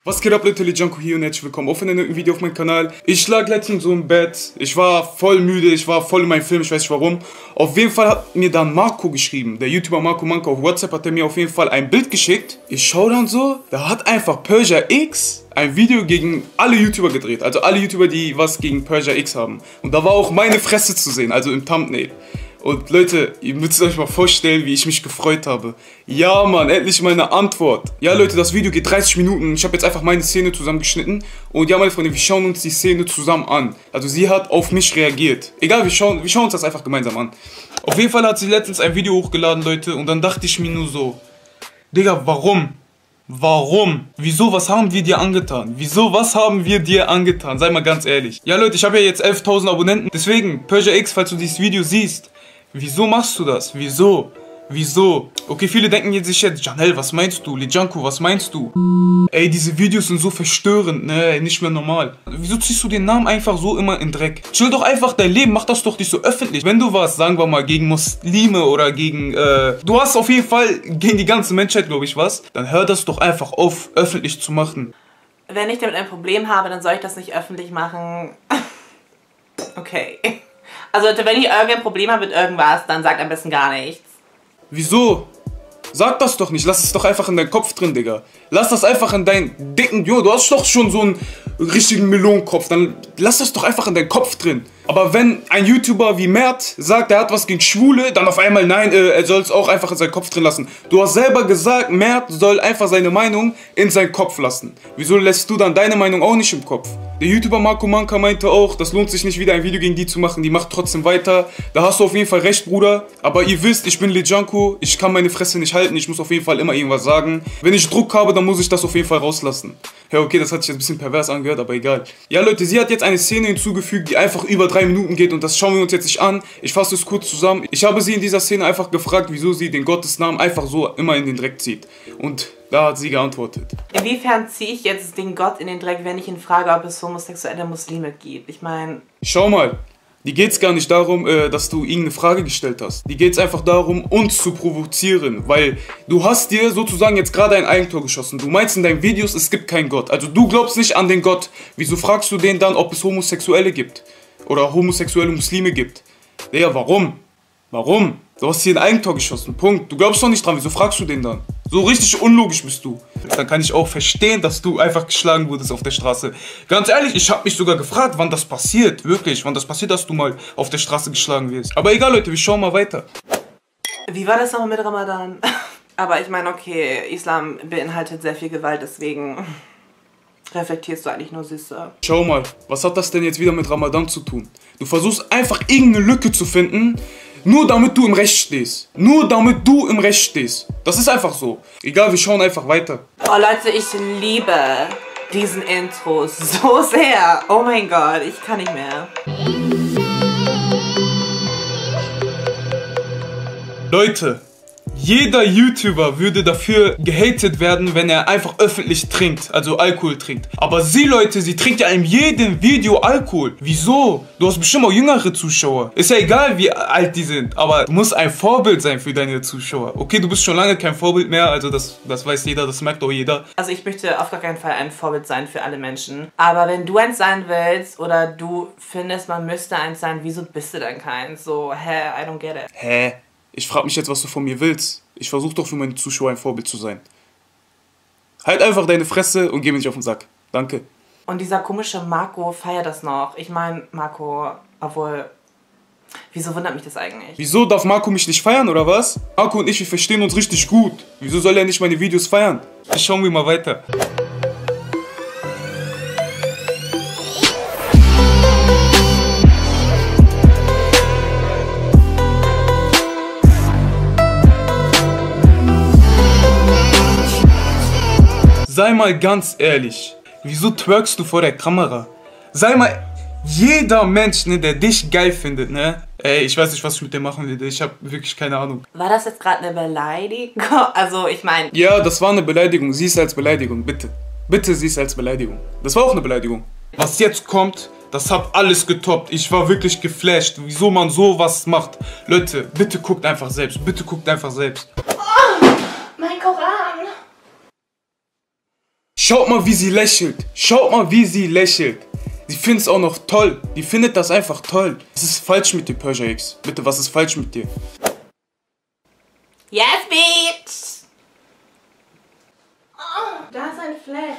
Was geht ab, Leute? Lijanko hier und herzlich willkommen auf einem neuen Video auf meinem Kanal. Ich lag letztens so im Bett, ich war voll müde, ich war voll in meinem Film, ich weiß nicht warum. Auf jeden Fall hat mir dann Marco geschrieben, der YouTuber Marco Manka auf WhatsApp hat er mir auf jeden Fall ein Bild geschickt. Ich schaue dann so, da hat einfach Persia X ein Video gegen alle YouTuber gedreht. Also alle YouTuber, die was gegen Persia X haben. Und da war auch meine Fresse zu sehen, also im Thumbnail. Und Leute, ihr müsst euch mal vorstellen, wie ich mich gefreut habe. Ja, Mann, endlich meine Antwort. Ja, Leute, das Video geht 30 Minuten. Ich habe jetzt einfach meine Szene zusammengeschnitten. Und ja, meine Freunde, wir schauen uns die Szene zusammen an. Also sie hat auf mich reagiert. Egal, wir schauen uns das einfach gemeinsam an. Auf jeden Fall hat sie letztens ein Video hochgeladen, Leute. Und dann dachte ich mir nur so, Digga, warum? Warum? Wieso? Was haben wir dir angetan? Wieso? Was haben wir dir angetan? Sei mal ganz ehrlich. Ja, Leute, ich habe ja jetzt 11.000 Abonnenten. Deswegen, Persia X, falls du dieses Video siehst, wieso machst du das? Wieso? Wieso? Okay, viele denken jetzt sich jetzt, Janel, was meinst du? Lijanko, was meinst du? Ey, diese Videos sind so verstörend, ne? Nicht mehr normal. Wieso ziehst du den Namen einfach so immer in Dreck? Chill doch einfach dein Leben, mach das doch nicht so öffentlich. Wenn du was, sagen wir mal, gegen Muslime oder gegen, du hast auf jeden Fall gegen die ganze Menschheit, glaube ich, was, dann hör das doch einfach auf, öffentlich zu machen. Wenn ich damit ein Problem habe, dann soll ich das nicht öffentlich machen. Okay. Also wenn ihr irgendein Problem habt mit irgendwas, dann sagt am besten gar nichts. Wieso? Sag das doch nicht, lass es doch einfach in deinen Kopf drin, Digga. Lass das einfach in deinen dicken, du hast doch schon so einen richtigen Melonenkopf, dann lass das doch einfach in deinen Kopf drin. Aber wenn ein YouTuber wie Mert sagt, er hat was gegen Schwule, dann auf einmal nein, er soll es auch einfach in seinen Kopf drin lassen. Du hast selber gesagt, Mert soll einfach seine Meinung in seinen Kopf lassen. Wieso lässt du dann deine Meinung auch nicht im Kopf? Der YouTuber Marco Manka meinte auch, das lohnt sich nicht wieder ein Video gegen die zu machen, die macht trotzdem weiter. Da hast du auf jeden Fall recht, Bruder. Aber ihr wisst, ich bin Lijanko, ich kann meine Fresse nicht halten, ich muss auf jeden Fall immer irgendwas sagen. Wenn ich Druck habe, dann muss ich das auf jeden Fall rauslassen. Ja, okay, das hat sich jetzt ein bisschen pervers angehört, aber egal. Ja, Leute, sie hat jetzt eine Szene hinzugefügt, die einfach über 3 Minuten geht und das schauen wir uns jetzt nicht an. Ich fasse es kurz zusammen. Ich habe sie in dieser Szene einfach gefragt, wieso sie den Gottesnamen einfach so immer in den Dreck zieht. Und da hat sie geantwortet. Inwiefern ziehe ich jetzt den Gott in den Dreck, wenn ich ihn frage, ob es homosexuelle Muslime gibt? Ich meine... Schau mal. Die geht es gar nicht darum, dass du irgendeine Frage gestellt hast. Die geht es einfach darum, uns zu provozieren. Weil du hast dir sozusagen jetzt gerade ein Eigentor geschossen. Du meinst in deinen Videos, es gibt keinen Gott. Also du glaubst nicht an den Gott. Wieso fragst du den dann, ob es Homosexuelle gibt? Oder homosexuelle Muslime gibt? Digga, warum? Warum? Du hast hier ein Eigentor geschossen. Punkt. Du glaubst doch nicht dran. Wieso fragst du den dann? So richtig unlogisch bist du. Dann kann ich auch verstehen, dass du einfach geschlagen wurdest auf der Straße. Ganz ehrlich, ich habe mich sogar gefragt, wann das passiert. Wirklich, wann das passiert, dass du mal auf der Straße geschlagen wirst. Aber egal, Leute, wir schauen mal weiter. Wie war das nochmal mit Ramadan? Aber ich meine, okay, Islam beinhaltet sehr viel Gewalt, deswegen reflektierst du eigentlich nur Süße. Schau mal, was hat das denn jetzt wieder mit Ramadan zu tun? Du versuchst einfach irgendeine Lücke zu finden, nur damit du im Recht stehst. Nur damit du im Recht stehst. Das ist einfach so. Egal, wir schauen einfach weiter. Oh Leute, ich liebe diesen Intros so sehr. Oh mein Gott, ich kann nicht mehr. Leute, jeder YouTuber würde dafür gehatet werden, wenn er einfach öffentlich trinkt, also Alkohol trinkt. Aber sie, Leute, sie trinkt ja in jedem Video Alkohol. Wieso? Du hast bestimmt auch jüngere Zuschauer. Ist ja egal, wie alt die sind, aber du musst ein Vorbild sein für deine Zuschauer. Okay, du bist schon lange kein Vorbild mehr, also das weiß jeder, das merkt auch jeder. Also ich möchte auf gar keinen Fall ein Vorbild sein für alle Menschen. Aber wenn du eins sein willst oder du findest, man müsste eins sein, wieso bist du dann keins? So, hä, I don't get it. Hä? Ich frage mich jetzt, was du von mir willst. Ich versuche doch für meine Zuschauer ein Vorbild zu sein. Halt einfach deine Fresse und geh mir nicht auf den Sack. Danke. Und dieser komische Marco feiert das noch. Ich meine, Marco, obwohl... Wieso wundert mich das eigentlich? Wieso darf Marco mich nicht feiern, oder was? Marco und ich, wir verstehen uns richtig gut. Wieso soll er nicht meine Videos feiern? Schauen wir mal weiter. Sei mal ganz ehrlich, wieso twerkst du vor der Kamera? Sei mal, jeder Mensch, ne, der dich geil findet, ne? Ey, ich weiß nicht, was ich mit dir machen will, ich habe wirklich keine Ahnung. War das jetzt gerade eine Beleidigung? Also, ich meine... Ja, das war eine Beleidigung, sieh es als Beleidigung, bitte. Bitte sieh es als Beleidigung. Das war auch eine Beleidigung. Was jetzt kommt, das hat alles getoppt. Ich war wirklich geflasht, wieso man sowas macht. Leute, bitte guckt einfach selbst, bitte guckt einfach selbst. Oh, mein Koran! Schaut mal, wie sie lächelt. Schaut mal, wie sie lächelt. Sie findet es auch noch toll. Die findet das einfach toll. Was ist falsch mit dir, Persia X? Bitte, was ist falsch mit dir? Yes, bitch! Oh, da ist ein Fleck.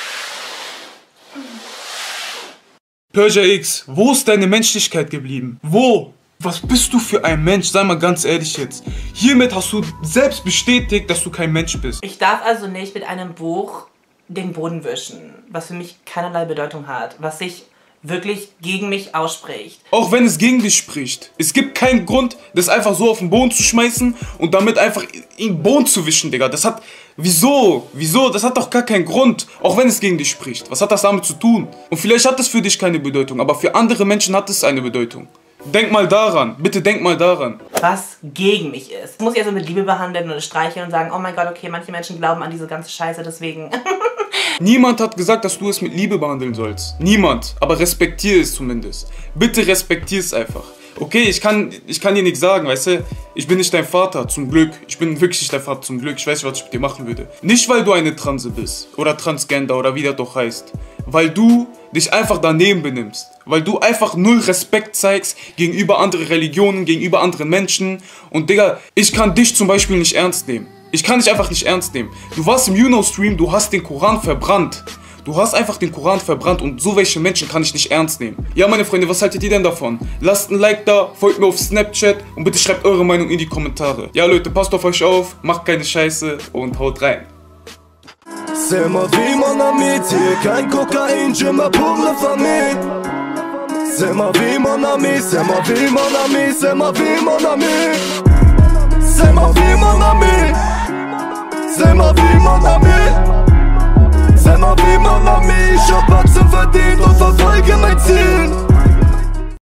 Persia X, wo ist deine Menschlichkeit geblieben? Wo? Was bist du für ein Mensch? Sei mal ganz ehrlich jetzt. Hiermit hast du selbst bestätigt, dass du kein Mensch bist. Ich darf also nicht mit einem Buch den Boden wischen, was für mich keinerlei Bedeutung hat, was sich wirklich gegen mich ausspricht. Auch wenn es gegen dich spricht. Es gibt keinen Grund, das einfach so auf den Boden zu schmeißen und damit einfach in den Boden zu wischen, Digga. Das hat... Wieso? Wieso? Das hat doch gar keinen Grund. Auch wenn es gegen dich spricht. Was hat das damit zu tun? Und vielleicht hat es für dich keine Bedeutung, aber für andere Menschen hat es eine Bedeutung. Denk mal daran. Bitte denk mal daran. Was gegen mich ist. Ich muss ich also mit Liebe behandeln und streicheln und sagen, oh mein Gott, okay, manche Menschen glauben an diese ganze Scheiße, deswegen... Niemand hat gesagt, dass du es mit Liebe behandeln sollst. Niemand. Aber respektier es zumindest. Bitte respektier es einfach. Okay, ich kann dir nichts sagen, weißt du? Ich bin nicht dein Vater, zum Glück. Ich bin wirklich nicht dein Vater, zum Glück. Ich weiß nicht, was ich mit dir machen würde. Nicht, weil du eine Transe bist. Oder Transgender oder wie das doch heißt. Weil du dich einfach daneben benimmst. Weil du einfach null Respekt zeigst gegenüber anderen Religionen, gegenüber anderen Menschen. Und Digga, ich kann dich zum Beispiel nicht ernst nehmen. Ich kann dich einfach nicht ernst nehmen. Du warst im YouKnow-Stream, du hast den Koran verbrannt. Du hast einfach den Koran verbrannt und so welche Menschen kann ich nicht ernst nehmen. Ja, meine Freunde, was haltet ihr denn davon? Lasst ein Like da, folgt mir auf Snapchat und bitte schreibt eure Meinung in die Kommentare. Ja, Leute, passt auf euch auf, macht keine Scheiße und haut rein. C'est ma vie, mon ami, kein Kokain, je me pour la famille. C'est ma vie, mon ami, c'est ma vie, mon ami, c'est ma vie, mon ami. C'est ma vie, mon ami, c'est ma vie, mon ami.